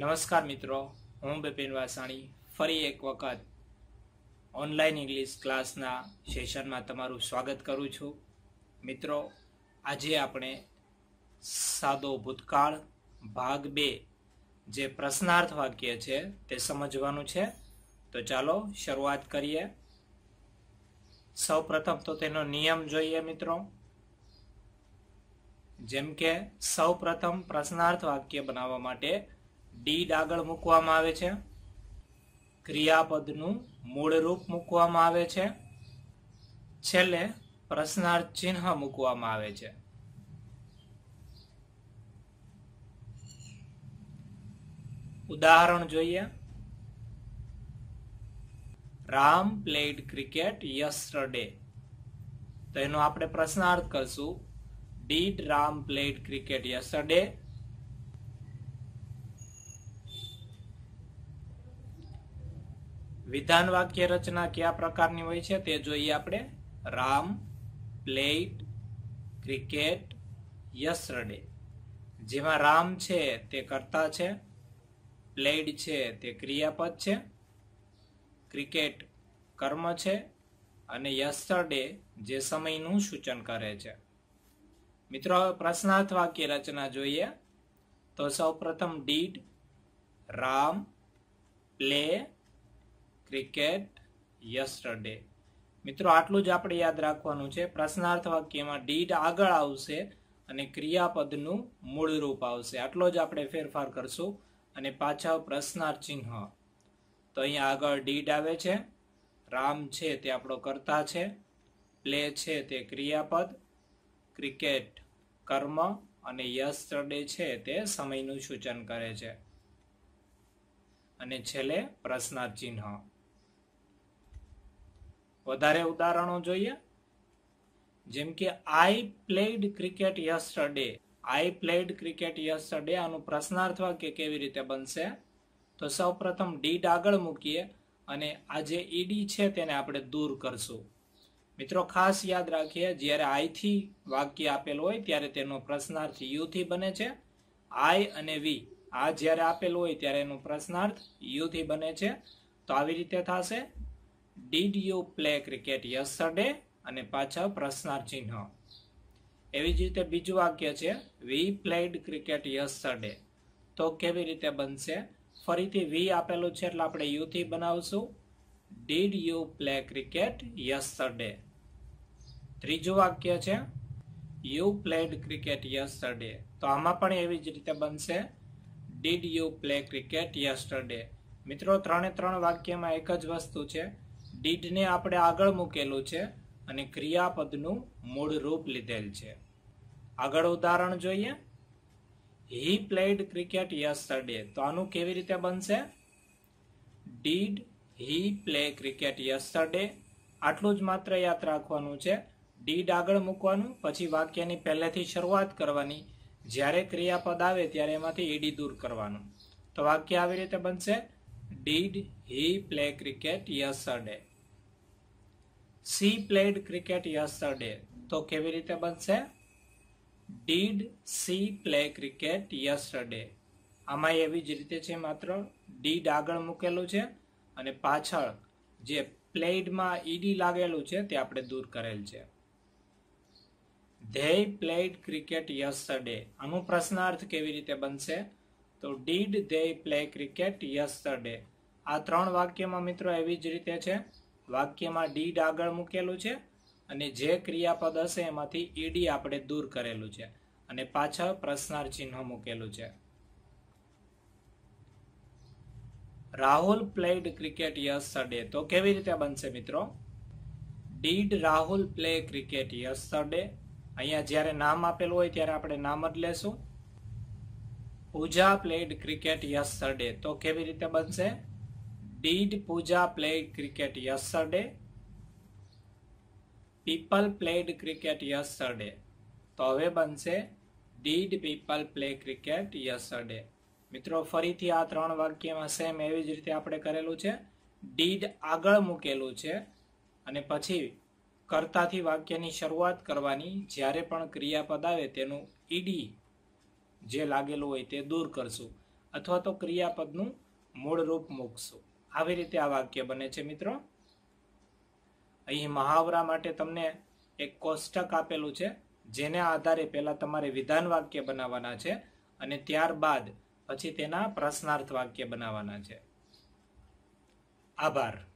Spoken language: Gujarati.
નમસ્કાર મિત્રો, હું બિપિન વાસાણી ફરી એક વખત ઓનલાઈન ઇંગ્લિશ ક્લાસના સેશનમાં તમારું સ્વાગત કરું છું. મિત્રો, આજે આપણે સાદો ભૂતકાળ ભાગ 2 જે પ્રશ્નાર્થ વાક્ય છે તે સમજવાનું છે. તો ચાલો શરૂઆત કરીએ. સૌપ્રથમ તો તેનો નિયમ જોઈએ મિત્રો. જેમ કે સૌપ્રથમ પ્રશ્નાર્થ વાક્ય બનાવવા માટે ડીડ આગળ મૂકવામાં આવે છે, ક્રિયાપદનું મૂળ રૂપ મૂકવામાં આવે છે, છેલ્લે પ્રશ્નાર્થ ચિહ્ન મૂકવામાં આવે છે. ઉદાહરણ જોઈએ. Ram played cricket yesterday. તો એનો આપણે પ્રશ્નાર્થ કરશું, did Ram played cricket yesterday. વિધાન વાક્ય રચના કયા પ્રકારની હોય છે તે જોઈએ આપણે. Ram played cricket yesterday. જેમાં રામ છે તે કર્તા છે, પ્લેડ છે તે ક્રિયાપદ છે, ક્રિકેટ કર્મ છે અને યસ્ટરડે જે સમયનું સૂચન કરે છે. મિત્રો, પ્રશ્નાર્થ વાક્ય રચના જોઈએ. તો સૌ પ્રથમ did Ram play cricket yesterday. મિત્રો, આટલું જ આપણે યાદ રાખવાનું છે. પ્રશ્નાર્થ વાક્યમાં ડીડ આગળ આવશે અને ક્રિયાપદનું મૂળ રૂપ આવશે. આટલો જ આપણે ફેરફાર કરશું અને પાછા પ્રશ્નાર્થ ચિહ્ન. તો અહીંયા આગળ ડીડ આવે છે, રામ છે તે આપણો કર્તા છે, પ્લે છે તે ક્રિયાપદ, ક્રિકેટ કર્મ અને યસ્ટરડે છે તે સમયનું સૂચન કરે છે અને છેલ્લે પ્રશ્નાર્થ ચિહ્ન. વધારે ઉદાહરણો જોઈએ. જેમ કે I played cricket yesterday. I played cricket yesterday, આનું પ્રશ્નાર્થ વાક્ય કેવી રીતે બનશે? તો સૌ પ્રથમ ડીડ આગળ મૂકીએ અને આ જે ઈડી છે તેને આપણે દૂર કરશું. મિત્રો, ખાસ યાદ રાખીએ, જ્યારે આઈ થી વાક્ય આપેલું હોય ત્યારે તેનો પ્રશ્નાર્થ યુ થી બને છે. આઈ અને વી આ જ્યારે આપેલું હોય ત્યારે એનો પ્રશ્નાર્થ યુ થી બને છે. તો આવી રીતે થશે, did you play cricket yesterday અને પાછા પ્રશ્નાર્થ ચિહ્ન. એવી જ રીતે બીજું વાક્ય છે, વી પ્લેડ ક્રિકેટ યસ્ટરડે. તો કેવી રીતે બનશે? ફરીથી વી આપેલું છે એટલે આપણે યુ થી બનાવશું, did you play cricket yesterday. ત્રીજું વાક્ય છે, યુ પ્લેડ ક્રિકેટ યસ્ટરડે. તો આમાં પણ એવી જ રીતે બનશે, did you play cricket yesterday. મિત્રો, ત્રણે ત્રણ વાક્યમાં એક જ વસ્તુ છે, ડીડને આપણે આગળ મૂકેલું છે અને ક્રિયાપદનું મૂળ રૂપ લીધેલ છે. આગળ ઉદાહરણ જોઈએ. He played cricket yesterday. તો આનું કેવી રીતે બનશે? Did he play cricket yesterday. આટલું જ માત્ર યાદ રાખવાનું છે. ડીડ આગળ મૂકવાનું, પછી વાક્યની પહેલેથી શરૂઆત કરવાની. જ્યારે ક્રિયાપદ આવે ત્યારે એમાંથી ઈડી દૂર કરવાનું. તો વાક્ય આવી રીતે બનશે, did he play cricket yesterday. She played cricket yesterday. તો કેવી રીતે બનશે? Did she play cricket yesterday. આમાં એવી જ રીતે છે, માત્ર ડીડ આગળ મૂકેલું છે અને પાછળ જે પ્લેડમાં ઈડી લાગેલું છે તે આપણે દૂર કરેલ છે. They played cricket yesterday. આનું પ્રશ્નાર્થ કેવી રીતે બનશે? તો did they play cricket yesterday. આ ત્રણ વાક્યમાં મિત્રો એવી જ રીતે છે, વાક્યમાં ડીડ આગળ મૂકેલું છે અને જે ક્રિયાપદ હશે એમાંથી ઈડી આપણે દૂર કરેલું છે અને પાછળ પ્રશ્નાર્થ ચિહ્ન મૂકેલું છે. Rahul played cricket yesterday. તો કેવી રીતે બનશે મિત્રો? Did Rahul play cricket yesterday. અહીંયા જ્યારે નામ આપેલું હોય ત્યારે આપણે નામ જ લેશું. Pooja played cricket yesterday. તો કેવી રીતે બનશે? Did Pooja played cricket yesterday. People played cricket yesterday. તો હવે બનશે, did people play cricket yesterday. મિત્રો, ફરીથી આ ત્રણ વાક્યમાં સેમ એવી જ રીતે આપણે કરેલું છે. ડીડ આગળ મૂકેલું છે અને પછી કર્તાથી વાક્યની શરૂઆત કરવાની. જ્યારે પણ ક્રિયાપદ આવે તેનું ઈડી જે લાગેલું હોય તે દૂર કરશું અથવા તો ક્રિયાપદનું મૂળ રૂપ મૂકશું. આવી રીતે આ વાક્ય બને છે મિત્રો. અહીં મહાવરા માટે તમને એક કોષ્ટક આપેલું છે, જેને આધારે પહેલા તમારે વિધાન વાક્ય બનાવવાના છે અને ત્યારબાદ પછી તેના પ્રશ્નાર્થ વાક્ય બનાવવાના છે. આભાર.